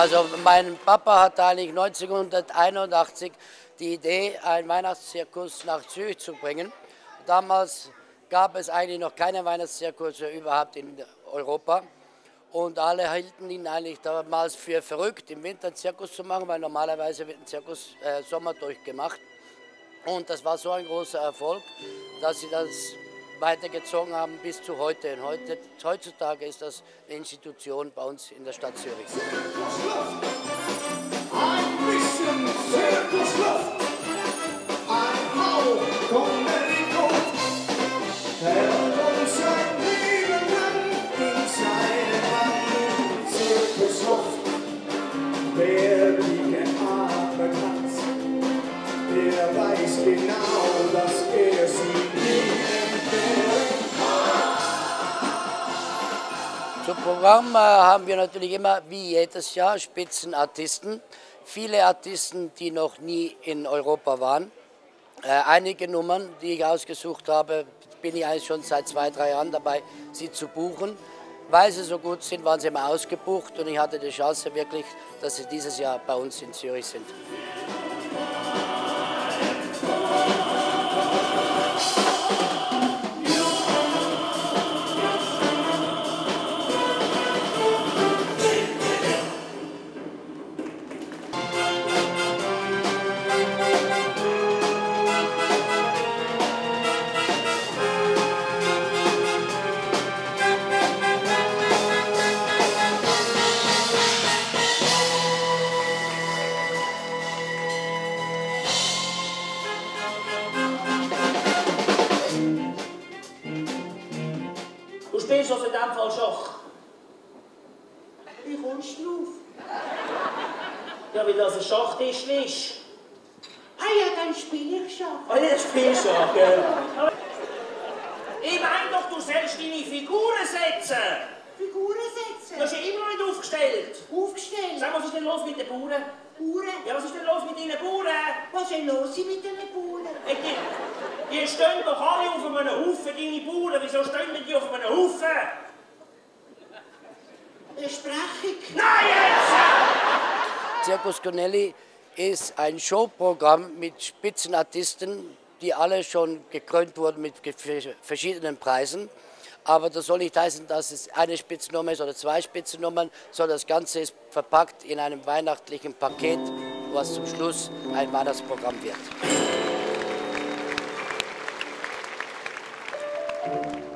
Also mein Papa hat eigentlich 1981 die Idee, einen Weihnachtszirkus nach Zürich zu bringen. Damals gab es eigentlich noch keine Weihnachtszirkusse überhaupt in Europa. Und alle hielten ihn eigentlich damals für verrückt, im Winter einen Zirkus zu machen, weil normalerweise wird ein Zirkus Sommer durchgemacht. Und das war so ein großer Erfolg, dass sie das weitergezogen haben bis zu heute. Und heutzutage ist das eine Institution bei uns in der Stadt Zürich. Ein bisschen Zirkusluft, ein Hauch Komödie, hält uns ein Leben lang in seine Hand. Zirkusluft, wer die geatmet hat, der weiß genau, dass er sie nie entbehren kann. Zum Programm haben wir natürlich immer, wie jedes Jahr, Spitzenartisten. Viele Artisten, die noch nie in Europa waren. Einige Nummern, die ich ausgesucht habe, bin ich eigentlich schon seit 2, 3 Jahren dabei, sie zu buchen. Weil sie so gut sind, waren sie immer ausgebucht und ich hatte die Chance wirklich, dass sie dieses Jahr bei uns in Zürich sind. Du spielst also in dem Fall Schach? Wie kommst du drauf? Ja, weil das ein Schachtisch ist. Ah ja, dann spiele ich Schach. Ah, jetzt spielst du Schach, gell? Ich meine doch, du sollst deine Figuren setzen. Figuren setzen? Du hast ja immer noch nicht aufgestellt. Aufgestellt? Sag, was ist denn los mit den Bauern? Bauern? Ja, was ist denn los mit deinen Bauern? Was soll los sein mit den Bauern? Die stehen doch alle auf einem Haufen, deine Bauern. Wieso stehen die auf einem Haufen? Besprechung? Nein, jetzt! Circus Cornelli ist ein Showprogramm mit Spitzenartisten, die alle schon gekrönt wurden mit verschiedenen Preisen. Aber das soll nicht heißen, dass es eine Spitzennummer ist oder 2 Spitzennummern, sondern das Ganze ist verpackt in einem weihnachtlichen Paket, was zum Schluss ein Weihnachtsprogramm wird.